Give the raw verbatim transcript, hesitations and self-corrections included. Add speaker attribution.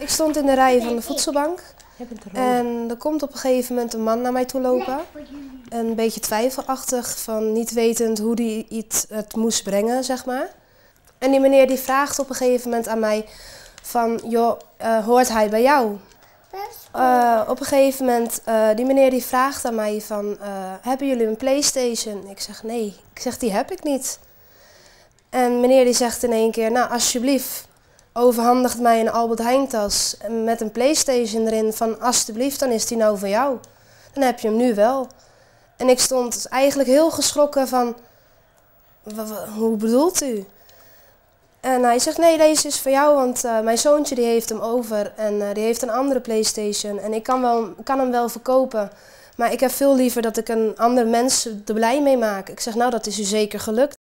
Speaker 1: Ik stond in de rij van de voedselbank en er komt op een gegeven moment een man naar mij toe lopen. Een beetje twijfelachtig, van niet wetend hoe hij het, het moest brengen, zeg maar. En die meneer die vraagt op een gegeven moment aan mij van, joh, uh, hoort hij bij jou? Uh, op een gegeven moment, uh, die meneer die vraagt aan mij van, uh, hebben jullie een PlayStation? Ik zeg, nee. Ik zeg, die heb ik niet. En meneer die zegt in één keer, nou alsjeblieft, overhandigt mij een Albert Heijn tas met een PlayStation erin van, alsjeblieft, dan is die nou voor jou. Dan heb je hem nu wel. En ik stond eigenlijk heel geschrokken van, hoe bedoelt u? En hij zegt, nee, deze is voor jou, want uh, mijn zoontje die heeft hem over en uh, die heeft een andere PlayStation. En ik kan, wel, kan hem wel verkopen, maar ik heb veel liever dat ik een ander mens er blij mee maak. Ik zeg, nou, dat is u zeker gelukt.